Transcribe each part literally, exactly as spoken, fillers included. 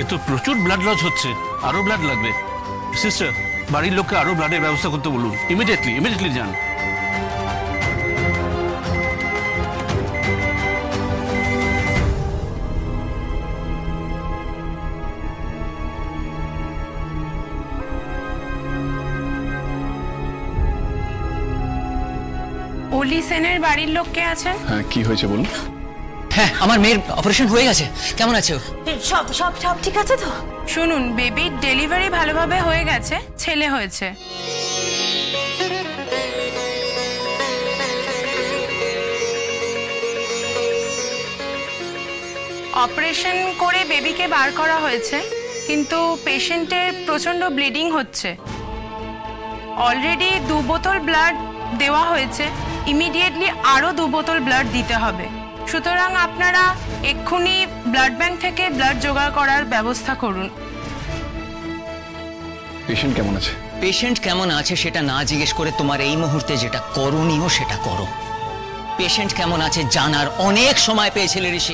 তো প্রচুর blood loss হচ্ছে, আরো ব্লাড লাগবে। সিস্টার, বাড়ির লোককে আরো ব্লাডের ব্যবস্থা করতে বলুন। ইমিডিয়েটলি ইমিডিয়েটলি যান। ওলি সেনের বাড়ির লোক কে আছেন? হ্যাঁ, কি হয়েছে বলুন। হ্যাঁ, আমার মেয়ের অপারেশন হয়ে গেছে। কেমন আছে ও? সব সব সব ঠিক আছে তো? শুনুন, বেবির ডেলিভারি ভালোভাবে হয়ে গেছে, ছেলে হয়েছে। অপারেশন করে বেবিকে বার করা হয়েছে, কিন্তু পেশেন্টের প্রচন্ড ব্লিডিং হচ্ছে। অলরেডি দু বোতল ব্লাড দেওয়া হয়েছে, ইমিডিয়েটলি আরো দু বোতল ব্লাড দিতে হবে। সুতরাং আপনারা এক্ষুনি ব্লাড ব্যাংক থেকে ব্লাড জোগাড় করার ব্যবস্থা করুন। পেশেন্ট কেমন আছে? পেশেন্ট কেমন আছে সেটা না জিজ্ঞেস করে তোমার এই মুহূর্তে যেটা করণীয় সেটা করো। পেশেন্ট কেমন আছে জানার অনেক সময় পেয়েছিলে ঋষি।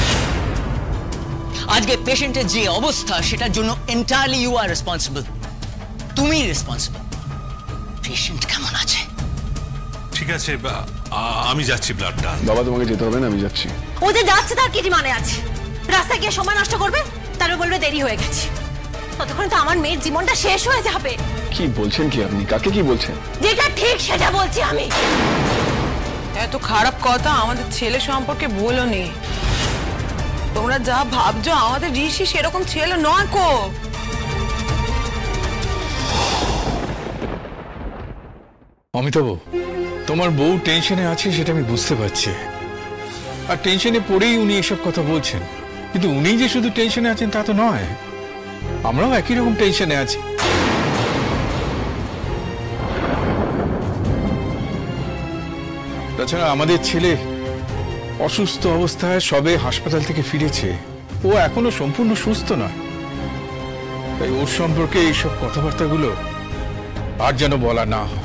আজকে পেশেন্টের যে অবস্থা সেটার জন্য এন্টায়ারলি ইউ আর রেসপন্সিবল। তুমি রেসপন্সিবল। পেশেন্ট কেমন আছে? ঠিক আছে, আমি যাচ্ছি ব্লাড ডান। বাবা, তোমাকে যেতে হবে না, আমি যাচ্ছি। ও যে যাচ্ছে তার কি মানে আছে? রাস্তায় গিয়ে সময় নষ্ট করবে, তারপর বলবে দেরি হয়ে গেছে। ততক্ষণ তো আমার মেয়ের জীবনটা শেষ হয়ে যাবে। কি বলছেন কি আপনি? কাকে কি বলছেন? যেটা ঠিক সেটা বলছি আমি। এত খারাপ কথা আমাদের ছেলে সম্পর্কে বলোনি। তোমরা যা ভাবছো আমাদের ঋষি সেরকম ছেলে নয় কো। অমিতাভ, তোমার বউ টেনশনে আছে সেটা আমি বুঝতে পারছি, আর টেনশনে পড়েই উনি এসব কথা বলছেন। কিন্তু উনি যে শুধু টেনশনে আছেন তা তো নয়, আমরাও একই রকম টেনশনে আছি। তাছাড়া আমাদের ছেলে অসুস্থ অবস্থায় সবে হাসপাতাল থেকে ফিরেছে, ও এখনো সম্পূর্ণ সুস্থ নয়। তাই ওর সম্পর্কে এইসব কথাবার্তাগুলো আর যেন বলা না হয়।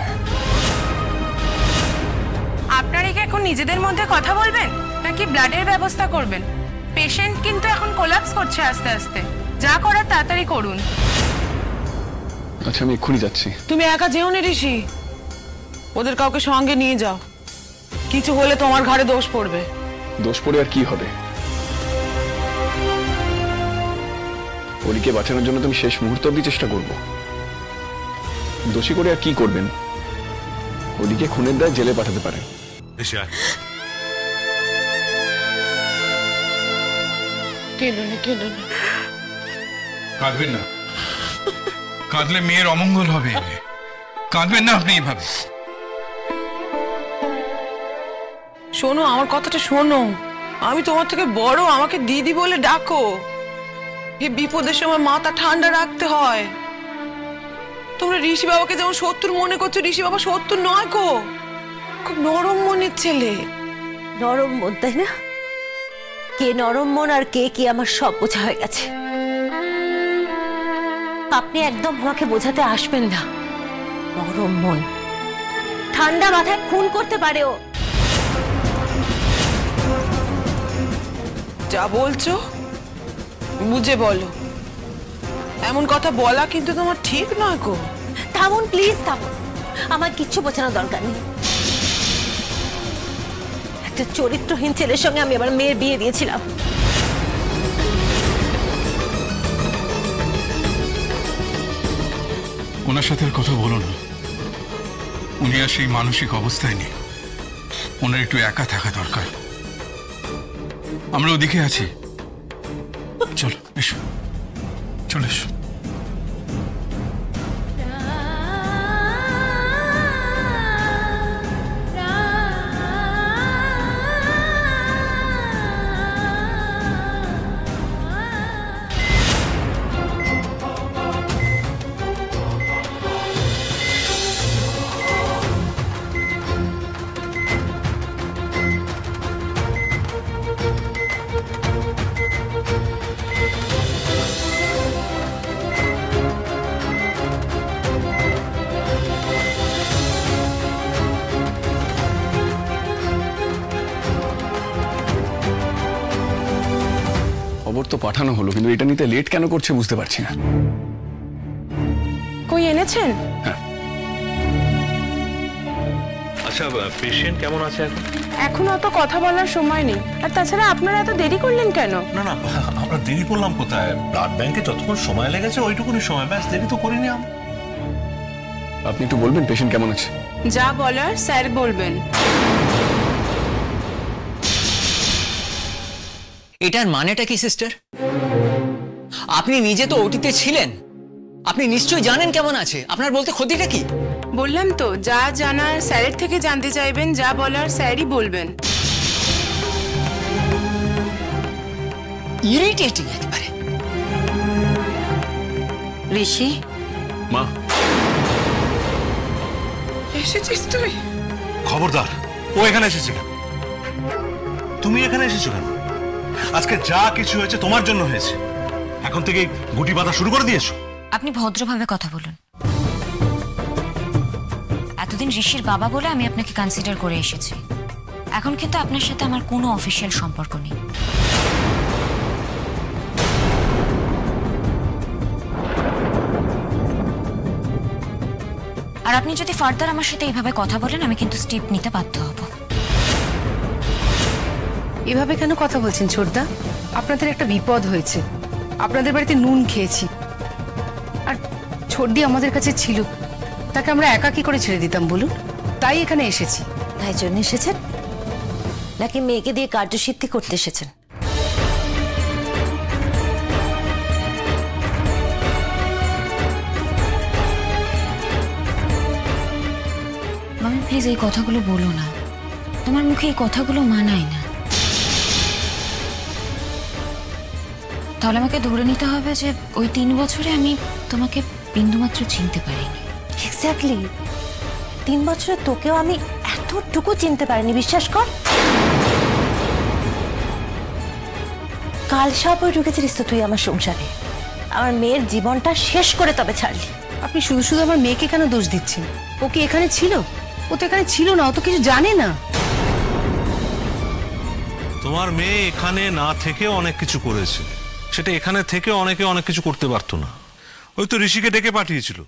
আপনারা কি এখন নিজেদের মধ্যে কথা বলবেন নাকি ব্লাডের ব্যবস্থা করবেন? পেশেন্ট কিন্তু এখন কোলাপস করছে আস্তে আস্তে। যা করার তাড়াতাড়ি করুন। আচ্ছা, আমি এক্ষুনি যাচ্ছি। তুমি একা যেও না ঋষি, ওদের কাউকে সঙ্গে নিয়ে যাও। কিছু হলে তোমার ঘাড়ে দোষ পড়বে। দোষ পড়ে আর কি হবে? ওলিকে বাঁচানোর জন্য তুমি শেষ মুহূর্ত অবধি চেষ্টা করবো। দোষী করে আর কি করবেন? ওলিকে খুনের দায় জেলে পাঠাতে পারেন। কাঁদবেন না, কাঁদলে মেয়ের অমঙ্গল হবে। কাঁদবেন না আপনি এইভাবে। শোনো, আমার কথাটা শোনো। আমি তোমার থেকে বড়, আমাকে দিদি বলে ডাকো। এই বিপদের সময় মাথা ঠান্ডা রাখতে হয়। তোমরা ঋষি বাবাকে যেমন শত্রু মনে করছো, ঋষি বাবা শত্রু নয় গো, খুব নরম মনের ছেলে। নরম মন, তাই না? কে নরম মন আর কে কি আমার সব বোঝা হয়ে গেছে। আপনি একদম আমাকে বোঝাতে আসবেন না। নরম মন, ঠান্ডা মাথায় খুন করতে পারে ও। যা বলছো বুঝে বলো। এমন কথা বলা কিন্তু তোমার ঠিক নয় গো। থামুন প্লিজ, থামুন। আমার কিচ্ছু বোঝানোর দরকার নেই। একটা চরিত্রহীন ছেলের সঙ্গে আমি আবার মেয়ের বিয়ে দিয়েছিলাম। ওনার সাথে আর কথা বলো না। উনি আর সেই মানসিক অবস্থায় নেই। ওনার একটু একা থাকা দরকার। আমরা ওদিকে আছি। চলো, এসো, চলে এসো। তো পাঠানো হলো, কিন্তু এটা নিতে লেট কেন করছে বুঝতে পারছি না। কই এনেছেন? হ্যাঁ। আচ্ছা, পেশেন্ট কেমন আছে এখন? এখন অত কথা বলার সময় নেই। আর তাছাড়া আপনারা এত দেরি করলেন কেন? না না, আমরা দেরি করলাম কোথায়? ব্লাড ব্যাংকে যতক্ষণ সময় লেগেছে ওইটুকুনি সময়, ব্যাস, দেরি তো করিনি আমরা। আপনি একটু বলবেন পেশেন্ট কেমন আছে? যা বলার স্যার বলবেন। এটার মানেটা কি সিস্টার? আপনি নিজে তো ওটিতে ছিলেন, আপনি নিশ্চয়ই জানেন কেমন আছে। আপনার বলতে ক্ষতিটা কি? বললাম তো, যা জানার স্যারের থেকে জানতে চাইবেন, যা বলার স্যারই বলবেন। ইরিটেটিং একেবারে। ঋষি, মা, এসেছিস তুই? খবরদার, ও এখানে এসেছে কেন? তুমি এখানে এসেছো কেন? আজকে যা কিছু হয়েছে তোমার জন্য হয়েছে। এখন থেকে গুটি বাঁধা শুরু করে দিয়েছো। আপনি ভদ্রভাবে কথা বলুন। এতদিন ঋষির বাবা বলে আমি আপনাকে কনসিডার করে এসেছি। এখন কিন্তু আপনার সাথে আমার কোনো অফিসিয়াল সম্পর্ক নেই। আর আপনি যদি ফার্দার আমার সাথে এইভাবে কথা বলেন, আমি কিন্তু স্টেপ নিতে বাধ্য হব। এভাবে কেন কথা বলছেন ছোটদা? আপনাদের একটা বিপদ হয়েছে, আপনাদের বাড়িতে নুন খেয়েছি। আর ছোটদি আমাদের কাছে ছিল, তাকে আমরা একা কি করে ছেড়ে দিতাম বলুন? তাই এখানে এসেছি। তাই জন্য এসেছেন নাকি মেয়েকে দিয়ে কার্যসিদ্ধি করতে এসেছেন? মামি প্লিজ এই কথাগুলো বলো না, তোমার মুখে এই কথাগুলো মানায় না। তাহলে আমাকে ধরে নিতে হবে যে ওই তিন বছরে আমি তোমাকে বিন্দুমাত্র চিনতে পারিনি। এক্স্যাক্টলি, তিন বছরে তোকেও আমি এতটুকু চিনতে পারিনি, বিশ্বাস কর। কাল সাপে ঢুকেছিলিস তো তুই আমার সংসারে, আমার মেয়ের জীবনটা শেষ করে তবে ছাড়লি। আপনি শুধু শুধু আমার মেয়েকে কেন দোষ দিচ্ছেন? ও কি এখানে ছিল? ও তো এখানে ছিল না, ও তো কিছু জানে না। তোমার মেয়ে এখানে না থেকেও অনেক কিছু করেছে, সেটা এখানে থেকে অনেকে অনেক কিছু করতে পারতো না। ওই তো ঋষিকে ডেকে পাঠিয়েছিল,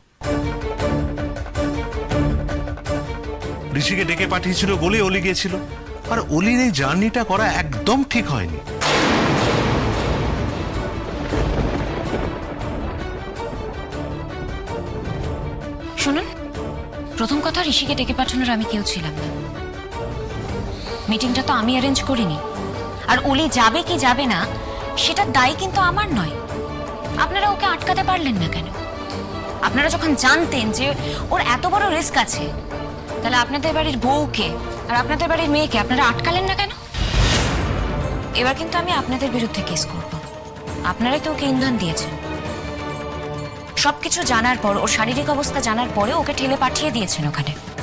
ঋষিকে ডেকে পাঠিয়েছিল বলে অলি গিয়েছিল। আর অলির এই জার্নিটা করা একদম ঠিক হয়নি। শুনুন, প্রথম কথা, ঋষিকে ডেকে পাঠানোর আমি কেউ ছিলাম না। মিটিংটা তো আমি অ্যারেঞ্জ করিনি। আর অলি যাবে কি যাবে না সেটা দায় কিন্তু আমার নয়। আপনারা ওকে আটকাতে পারলেন না কেন? আপনারা যখন জানতেন যে ওর এত বড় রিস্ক আছে, তাহলে আপনাদের বাড়ির বউকে আর আপনাদের বাড়ির মেয়েকে আপনারা আটকালেন না কেন? এবার কিন্তু আমি আপনাদের বিরুদ্ধে কেস করব। আপনারাই তো ওকে ইন্ধন দিয়েছেন। সবকিছু জানার পর, ওর শারীরিক অবস্থা জানার পরে ওকে ঠেলে পাঠিয়ে দিয়েছেন ওখানে।